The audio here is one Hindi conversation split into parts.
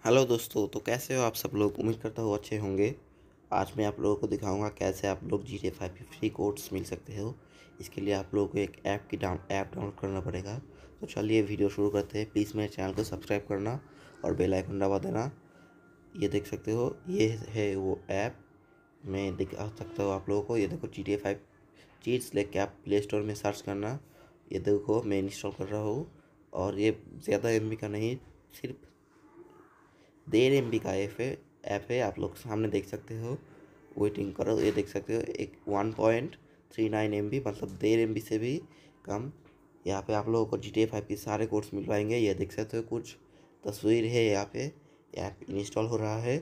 हेलो दोस्तों, तो कैसे हो आप सब लोग। उम्मीद करता हूँ अच्छे होंगे। आज मैं आप लोगों को दिखाऊंगा कैसे आप लोग GTA 5 की फ्री कोड्स मिल सकते हो। इसके लिए आप लोगों को एक ऐप डाउनलोड करना पड़ेगा। तो चलिए वीडियो शुरू करते हैं। प्लीज़ मेरे चैनल को सब्सक्राइब करना और बेल आइकन दबा देना। ये देख सकते हो, ये है वो ऐप। मैं दिखा सकता हूँ आप लोगों को। ये देखो GTA 5 चीट्स लेके आप प्ले स्टोर में सर्च करना। ये देखो मैं इंस्टॉल कर रहा हूँ और ये ज़्यादा MB का नहीं, सिर्फ 1.5 MB का ऐप है। आप लोग सामने देख सकते हो। वेटिंग करो, ये देख सकते हो एक 1.39 MB, मतलब 1.5 MB से भी कम। यहाँ पे आप लोगों को GTA 5 के सारे कोड्स मिल पाएंगे। ये देख सकते हो, कुछ तस्वीर है यहाँ पे। ऐप इंस्टॉल हो रहा है।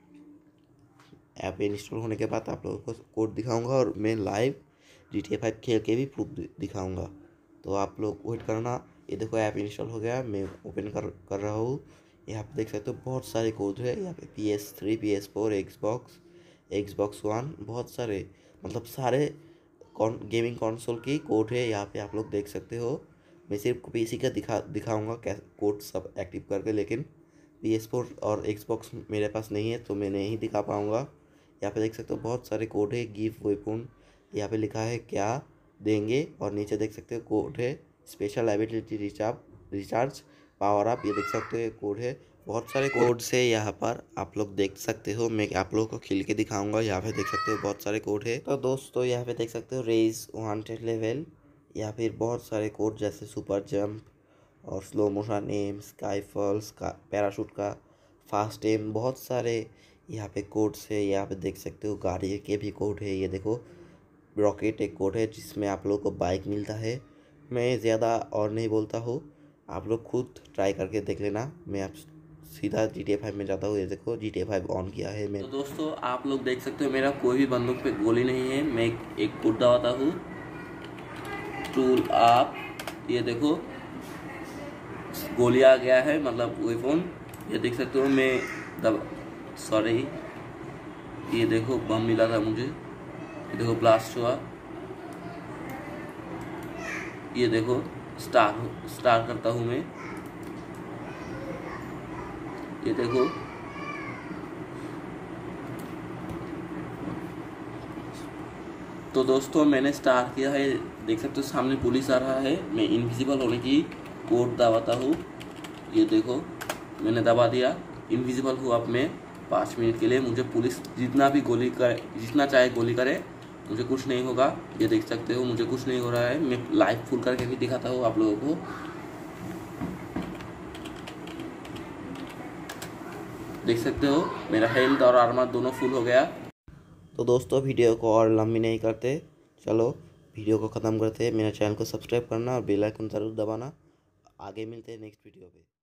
ऐप इंस्टॉल होने के बाद आप लोगों को कोड दिखाऊंगा और मैं लाइव GTA 5 खेल के भी प्रूफ दिखाऊंगा। तो आप लोग वेट करना। ये देखो ऐप इंस्टॉल हो गया, मैं ओपन कर रहा हूँ। यहाँ पे देख सकते हो बहुत सारे कोड है। यहाँ पे PS3, PS4, Xbox One, बहुत सारे, मतलब सारे गेमिंग कंसोल की कोड है। यहाँ पे आप लोग देख सकते हो। मैं सिर्फ PC का दिखाऊंगा कैसे कोड सब एक्टिव करके, लेकिन PS4 और Xbox मेरे पास नहीं है तो मैं नहीं दिखा पाऊँगा। यहाँ पे देख सकते हो बहुत सारे कोड है। गिव वेपन, यहाँ पे लिखा है क्या देंगे, और नीचे देख सकते हो कोड है special ability recharge power up. ये देख सकते हो कोड है। बहुत सारे कोड से यहाँ पर आप लोग देख सकते हो। मैं आप लोगों को खेल के दिखाऊंगा। यहाँ पे देख सकते हो बहुत सारे कोड है। तो दोस्तों यहाँ पे देख सकते हो रेज 100 लेवल, या फिर बहुत सारे कोड जैसे सुपर जंप और स्लो मोशन एम, स्काई फॉल्स का पैराशूट का फास्ट एम, बहुत सारे यहाँ पे कोड्स है। यहाँ पे देख सकते हो गाड़ी के भी कोड है। ये देखो रॉकेट एक कोड है जिसमें आप लोगों को बाइक मिलता है। मैं ज़्यादा और नहीं बोलता हूँ, आप लोग खुद ट्राई करके देख लेना। मैं आप सीधा GTA 5 में जाता हूँ। ये देखो GTA 5 ऑन किया है मैं। तो दोस्तों आप लोग देख सकते हो मेरा कोई भी बंदूक पे गोली नहीं है। मैं एक कोड दबाता हूँ, टूल आप, ये देखो गोली आ गया है, मतलब वेपन। ये देख सकते हो मैं सॉरी, ये देखो बम मिला था मुझे। ये देखो ब्लास्ट हुआ। ये देखो स्टार करता हूँ मैं। ये देखो तो दोस्तों मैंने स्टार किया है। देख सकते हो सामने पुलिस आ रहा है। मैं इनविजिबल होने की कोड दबाता हूँ। ये देखो मैंने दबा दिया, इनविजिबल हूँ अब मैं 5 मिनट के लिए। मुझे पुलिस जितना भी गोली करे, जितना चाहे गोली करे, मुझे कुछ नहीं होगा। ये देख सकते हो मुझे कुछ नहीं हो रहा है। मैं लाइव फुल करके भी दिखाता हूँ आप लोगों को। देख सकते हो मेरा हेल्थ और आर्मर दोनों फुल हो गया। तो दोस्तों वीडियो को और लंबी नहीं करते, चलो वीडियो को ख़त्म करते हैं। मेरे चैनल को सब्सक्राइब करना और बेल आइकन ज़रूर दबाना। आगे मिलते हैं नेक्स्ट वीडियो पे।